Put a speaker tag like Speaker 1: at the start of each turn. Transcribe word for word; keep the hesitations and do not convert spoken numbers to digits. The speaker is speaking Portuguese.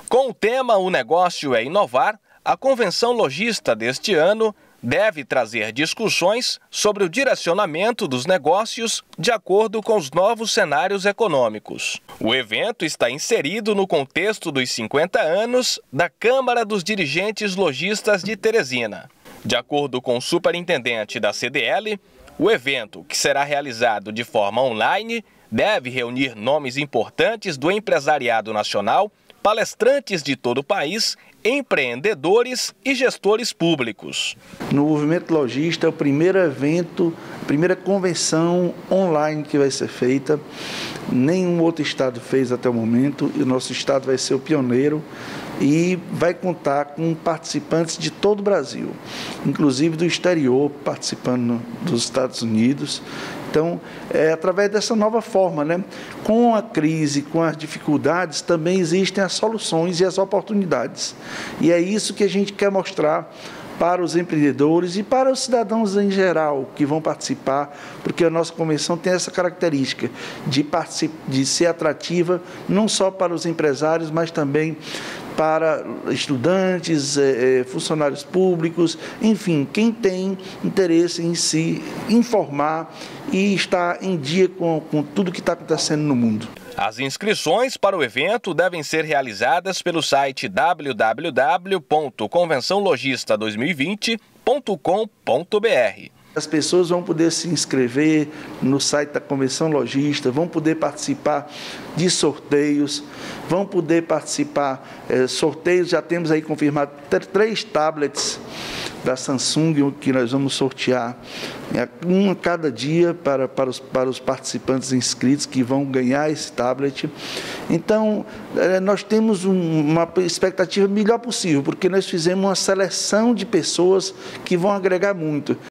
Speaker 1: Com o tema O Negócio é Inovar, a Convenção Logista deste ano deve trazer discussões sobre o direcionamento dos negócios de acordo com os novos cenários econômicos. O evento está inserido no contexto dos cinquenta anos da Câmara dos Dirigentes Lojistas de Teresina. De acordo com o superintendente da C D L, o evento, que será realizado de forma online, deve reunir nomes importantes do empresariado nacional, palestrantes de todo o país, empreendedores e gestores públicos.
Speaker 2: No Movimento Logista é o primeiro evento, a primeira convenção online que vai ser feita. Nenhum outro estado fez até o momento e o nosso estado vai ser o pioneiro e vai contar com participantes de todo o Brasil, inclusive do exterior, participando dos Estados Unidos. Então, é através dessa nova forma, né? Com a crise, com as dificuldades, também existem as soluções e as oportunidades. E é isso que a gente quer mostrar para os empreendedores e para os cidadãos em geral que vão participar, porque a nossa convenção tem essa característica de, de ser atrativa não só para os empresários, mas também para estudantes, eh, funcionários públicos, enfim, quem tem interesse em se informar e estar em dia com, com tudo que está acontecendo no mundo.
Speaker 1: As inscrições para o evento devem ser realizadas pelo site w w w ponto convenção logista dois mil e vinte ponto com ponto b r.
Speaker 2: As pessoas vão poder se inscrever no site da Convenção Logista, vão poder participar de sorteios, vão poder participar, eh, sorteios, já temos aí confirmado três tablets da Samsung que nós vamos sortear, um a cada dia para, para, os, para os participantes inscritos que vão ganhar esse tablet. Então, eh, nós temos um, uma expectativa melhor possível, porque nós fizemos uma seleção de pessoas que vão agregar muito.